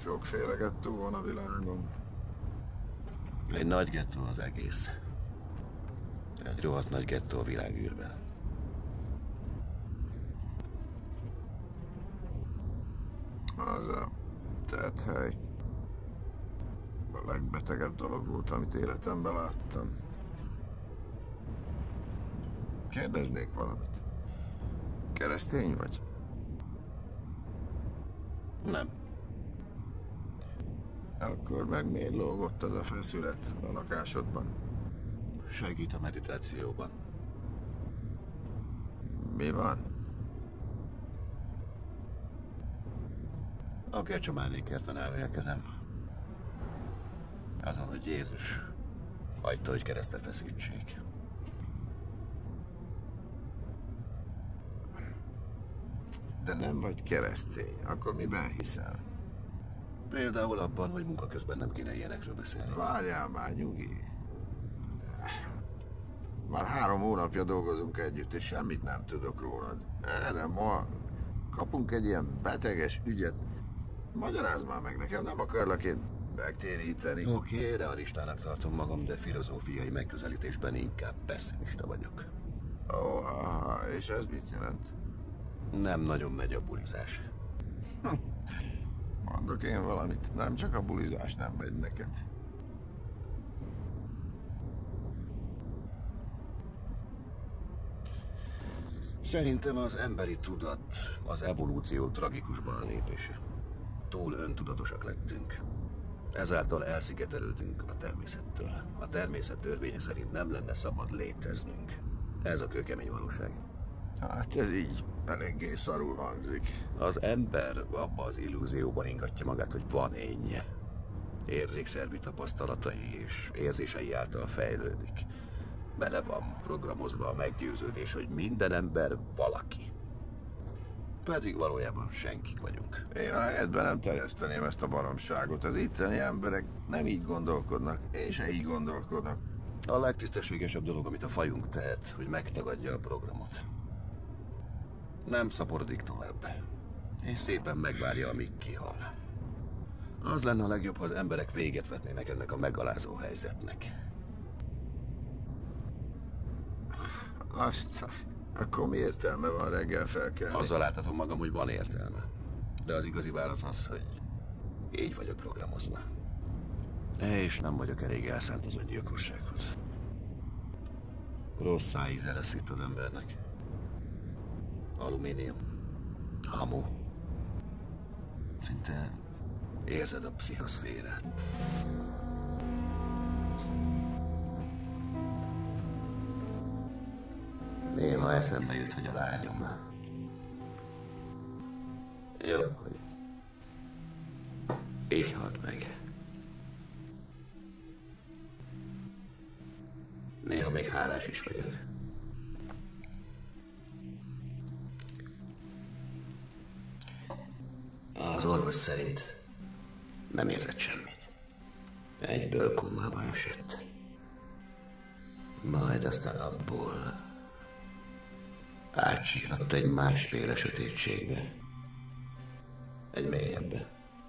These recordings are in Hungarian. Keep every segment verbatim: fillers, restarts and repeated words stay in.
Sokféle gettó van a világon. Egy nagy gettó az egész. Egy rohadt nagy gettó a világűrben. Az a tethely. A legbetegebb dolog volt, amit életemben láttam. Kérdeznék valamit. Keresztény vagy? Nem. Akkor meg miért lógott az a feszület a lakásodban? Segít a meditációban. Mi van? A Gecsemánékért elmélkedem. Azon, hogy Jézus hagyta, hogy keresztre feszítsék. De nem vagy keresztény, akkor miben hiszel? Például abban, hogy munka közben nem kéne ilyenekről beszélni. Várjál már, nyugi. Már három hónapja dolgozunk együtt, és semmit nem tudok rólad. Erre ma kapunk egy ilyen beteges ügyet. Magyarázd már meg nekem, nem akarlak én megtéríteni. Oké, okay, realistának tartom magam, de filozófiai megközelítésben inkább pessimista vagyok. Ó, aha, és ez mit jelent? Nem nagyon megy a bulizás. Mondok én valamit, nem csak a bulizás nem megy neked. Szerintem az emberi tudat az evolúció tragikus balnépése. Túl öntudatosak lettünk. Ezáltal elszigetelődünk a természettől. A természet törvénye szerint nem lenne szabad léteznünk. Ez a kőkemény valóság. Hát ez így eléggé szarul hangzik. Az ember abba az illúzióban ingatja magát, hogy van énje. Érzékszervi tapasztalatai és érzései által fejlődik. Bele van programozva a meggyőződés, hogy minden ember valaki. Pedig valójában senkik vagyunk. Én a helyetben nem terjeszteném ezt a baromságot. Az itteni emberek nem így gondolkodnak, és se így gondolkodnak. A legtisztességesebb dolog, amit a fajunk tehet, hogy megtagadja a programot. Nem szaporodik tovább, és szépen megvárja, amíg kihal. Az lenne a legjobb, ha az emberek véget vetnének ennek a megalázó helyzetnek. Azt, akkor mi értelme van reggel felkelni? Azzal láthatom magam, hogy van értelme. De az igazi válasz az, hogy így vagyok programozva. És nem vagyok elég elszánt az öngyilkossághoz. Rossz szájíze lesz itt az embernek. Alumínium. Hamu. Szinte érzed a pszichoszférát. Néha eszembe jut, hogy a lányom. Jó, hogy így halt meg. Néha még hálás is vagyok. Az orvos szerint nem érzett semmit. Egyből kómába esett. Majd aztán abból átsíradt egy másféle sötétségbe. Egy mélyebbe.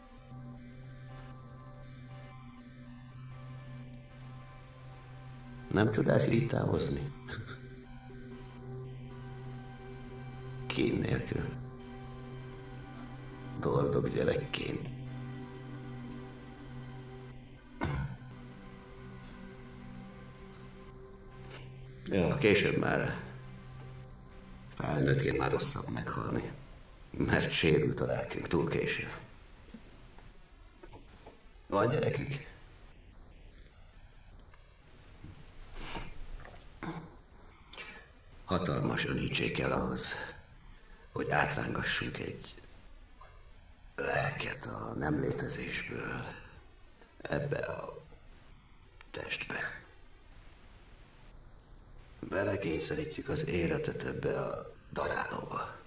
Nem csodás így távozni? Kín nélkül. Boldog gyerekként. Ja, később már felnőttként már rosszabb meghalni, mert sérült a lelkünk túl késő. Van gyerekük? Hatalmas önítség kell ahhoz, hogy átrángassunk egy lelket a nem létezésből ebbe a testbe. Belekényszerítjük az életet ebbe a darálóba.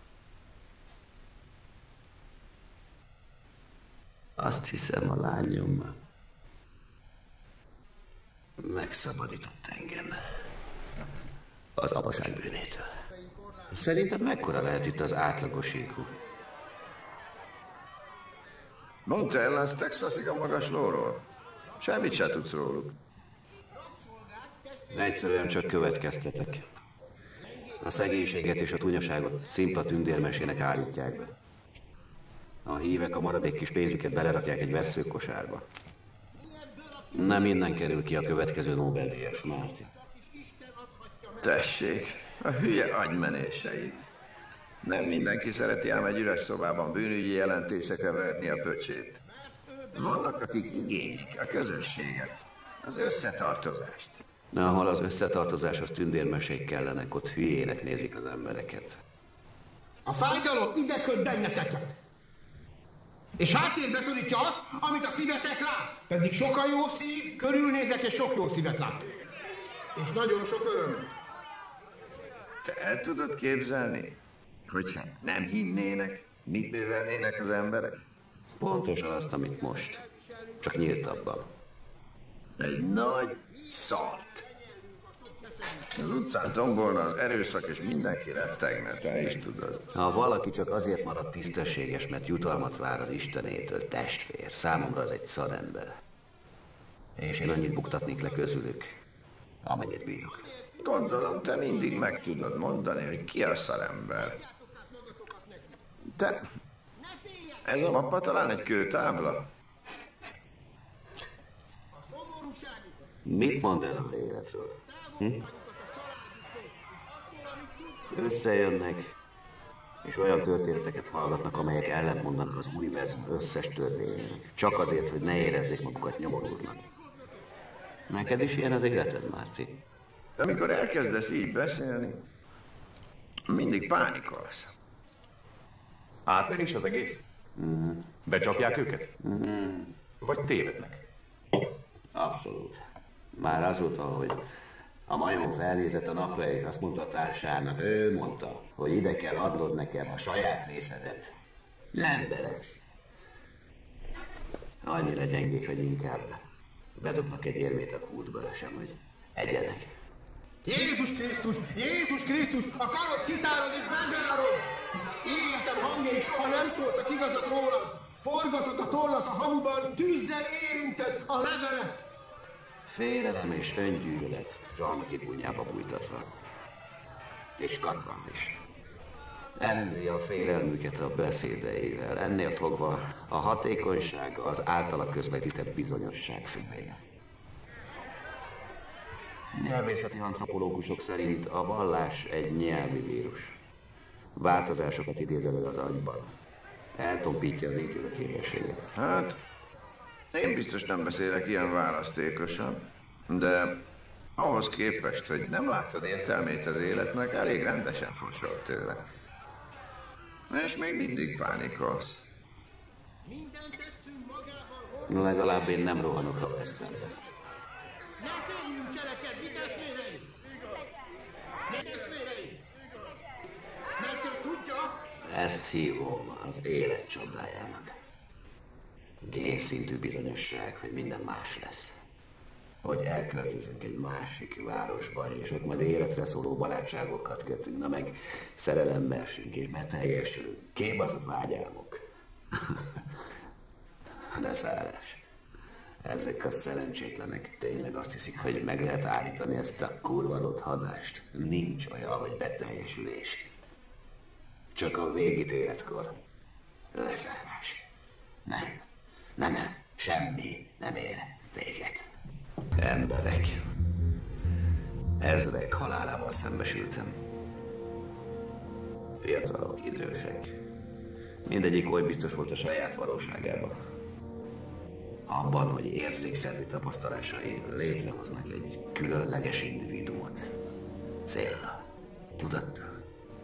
Azt hiszem, a lányom megszabadított engem az apaság bűnétől. Szerinted mekkora lehet itt az átlagos í kú? Mondta el az Texasig a magaslóról? Semmit se tudsz róluk. Egyszerűen csak következtetek. A szegénységet és a tunyaságot szimpla tündérmesének állítják be. A hívek a maradék kis pénzüket belerakják egy vesszőkosárba. Nem innen kerül ki a következő Nobel-díjas, Marty. Tessék, a hülye agymenéseid. Nem mindenki szereti ám egy üres szobában bűnügyi jelentésekre verni a pöcsét. Vannak, akik igénylik a közösséget, az összetartozást. Ahol az összetartozáshoz tündérmesék kellenek, ott hülyének nézik az embereket. A fájdalom ide köt benneteket. És háttérbe szorítja azt, amit a szívetek lát. Pedig sok a jó szív, körülnézek és sok jó szívet látok. És nagyon sok öröm. Te el tudod képzelni, hogyha nem hinnének, mit művelnének az emberek? Pontosan azt, amit most. Csak nyíltabban. Egy nagy szart. Az utcán tombolna az erőszak, és mindenki rettegne, te is tudod. Ha valaki csak azért marad tisztességes, mert jutalmat vár az Istenétől, testvér, számomra az egy szarember. És én annyit buktatnék le közülük, amennyit bírok. Gondolom, te mindig meg tudod mondani, hogy ki a szarember. Te... Ez a mappa talán egy kőtábla? Mit mond ez az életről? Hm? Összejönnek, és olyan történeteket hallgatnak, amelyek ellentmondanak az univerzum összes törvényének. Csak azért, hogy ne érezzék magukat nyomorultnak. Neked is ilyen az életed, Márci? Amikor elkezdesz így beszélni, mindig pánikolsz. Átverés az egész? Mm. Becsapják őket? Mm. Vagy tévednek? Abszolút. Már azóta, hogy a majom felnézett a napra, és azt mondta a társának, ő mondta, hogy ide kell adnod nekem a saját részedet. Emberek. Annyira gyengék, hogy inkább bedobnak egy érmét a kútba, sem, hogy egyenek. Jézus Krisztus! Jézus Krisztus! A karod kitárod és bezárod! Életem hangjai soha nem szóltak igazat rólad! Forgatod a tollat a hamuban, tűzzel érinted a levelet! Félelem és öngyűlölet zsalmaki gúnyába bújtatva. És katvan is. Elemzi a félelmüket a beszédeivel. Ennél fogva a hatékonyság az általa közvetített bizonyosság függvénye. Nyelvészeti antropológusok szerint a vallás egy nyelvi vírus. Változásokat idéz elő az agyban. Eltompítja az ítélőképességet. Hát, én biztos nem beszélek ilyen választékosan, de ahhoz képest, hogy nem látod értelmét az életnek, elég rendesen fosol tőle. És még mindig pánikolsz. Legalább én nem rohanok a vesztembe. Ne féljünk cselekedni, testvéreim! Ne testvéreim! Mert ő tudja... Ezt hívom az élet csodájának. Génszintű bizonyosság, hogy minden más lesz. Hogy elköltözünk egy másik városba, és ott majd életre szóló barátságokat kötünk, na meg szerelembe esünk és beteljesülünk. Képbazott vágyálmok. Leszállás. Ezek a szerencsétlenek tényleg azt hiszik, hogy meg lehet állítani ezt a kurva hadást. Nincs olyan, hogy beteljesülés. Csak a végítéletkor. Lezárás. Nem. Nem, nem. Semmi nem ér véget. Emberek. Ezrek halálával szembesültem. Fiatalok, idősek. Mindegyik oly biztos volt a saját valóságában. Abban, hogy érzékszervi tapasztalásai létrehoznak egy különleges individumot. Céllal, tudattal.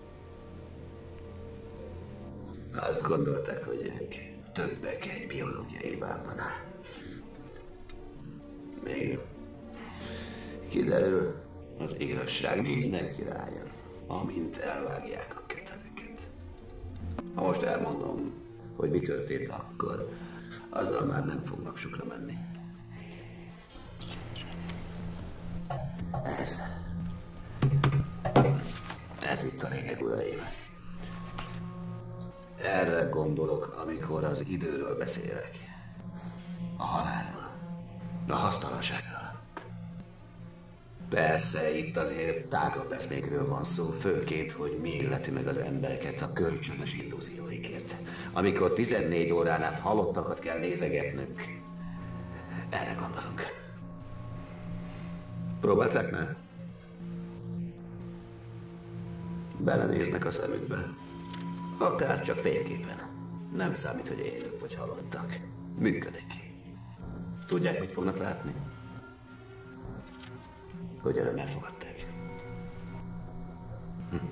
Azt gondolták, hogy ők többek egy biológiai bábánál. Még kiderül, az igazság mindenki rájön, amint elvágják a keteleket. Ha most elmondom, hogy mi történt akkor, azzal már nem fognak sokra menni. Ez. Ez itt a lényeg, uraim. Erre gondolok, amikor az időről beszélek. A halálról. A hasztalanságról. Persze, itt azért tágabb eszmékről van szó, főként, hogy mi illeti meg az embereket a kölcsönös illúzióikért. Amikor tizennégy órán át halottakat kell nézegetnünk. Erre gondolunk. Próbálták már? Belenéznek a szemükbe. Akár csak fényképen. Nem számít, hogy élők vagy halottak. Működik. Tudják, mit fognak látni? Hogy örömmel fogadták. Hm.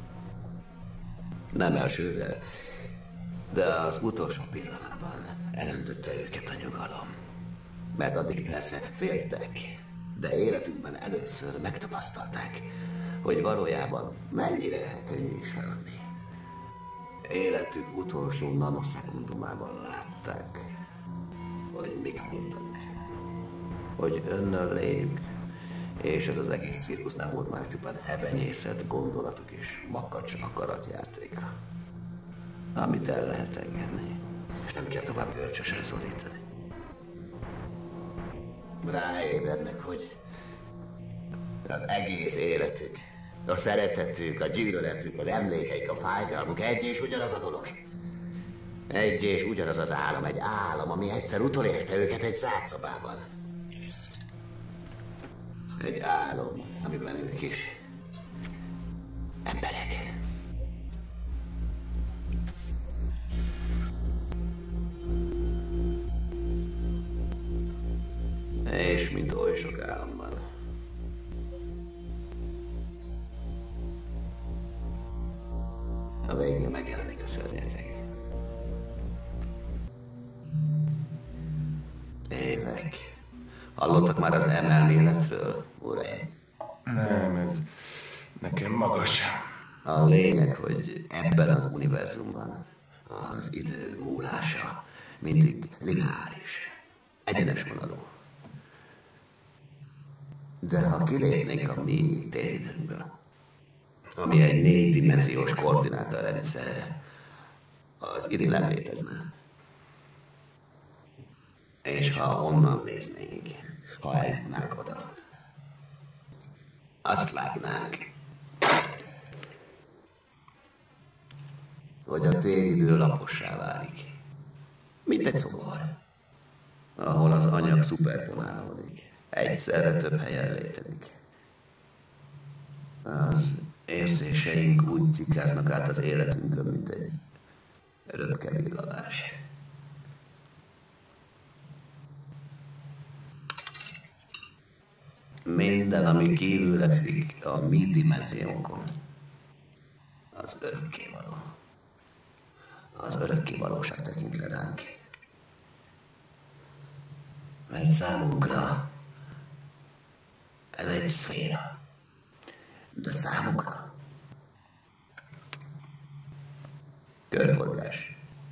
Nem elsőre, de az utolsó pillanatban elöntötte őket a nyugalom. Mert addig persze féltek, de életükben először megtapasztalták, hogy valójában mennyire könnyű is feladni. Életük utolsó nanoszekundumában látták, hogy mik voltak. Hogy önnől lényük, és ez az egész cirkusz nem volt más csupán hevenyészet, gondolatok és makacs akaratjátéka. Amit el lehet engedni, és nem kell tovább görcsösen szorítani. Ráébrednek, hogy az egész életük, a szeretetük, a gyűlöletük, az emlékeik, a fájdalmuk egy és ugyanaz a dolog. Egy és ugyanaz az álom, egy álom, ami egyszer utolérte őket egy zárt szobában. Egy álom, amiben ők is emberek. És mint oly sok álomban. A végén megjelenik a szörnyeteg. Évek. Hallottak már az emelméletről, uraim? Nem, ez nekem magas. A lényeg, hogy ebben az univerzumban az idő múlása mindig lineáris, egyenes vonalú. De ha kilépnénk a mi téridőnkből, ami egy négydimenziós koordinátarendszer, az idő nem létezne. És ha onnan néznénk, ha eljutnánk oda, azt látnánk, hogy a téridő lapossá válik. Mint egy szobor, ahol az anyag szuperponálódik, egyszerre több helyen létezik. Az érzéseink úgy cikáznak át az életünkön, mint egy röpke villanás. Minden, ami kívül esik a mi dimenziónkon, az örökkévaló. Az örökkévalóság tekint le ránk. Mert számunkra ez egy szféra. De számukra körforgás.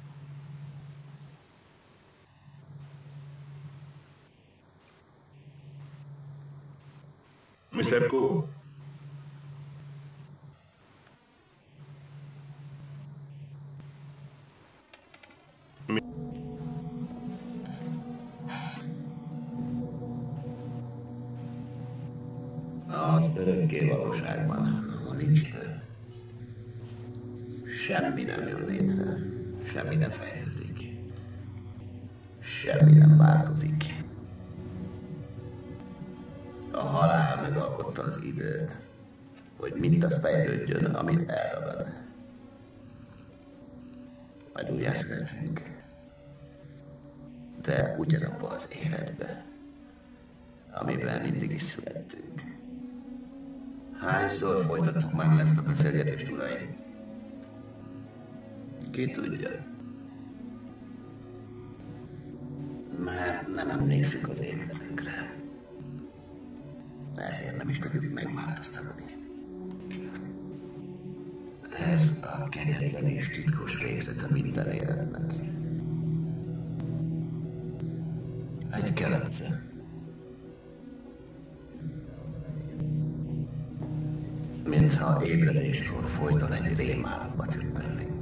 miszter Kó. Az örökké valóságban, ahol nincs idő, semmi nem jön létre, semmi nem fejlődik, semmi nem változik. A halál megalkotta az időt, hogy mindaz fejlődjön, amit elragad. Majd újjászületünk, de ugyanabba az életbe, amiben mindig is születtünk. Hányszor folytattuk meg ezt a beszélgetést, uraim? Ki tudja? Mert nem emlékszünk az életünkre. Ezért nem is tudjuk megváltoztatni. Ez a kegyetlen és titkos végzete minden életnek. Egy kelepce. Mintha ébredéskor folyton egy rémálomba csüppennénk.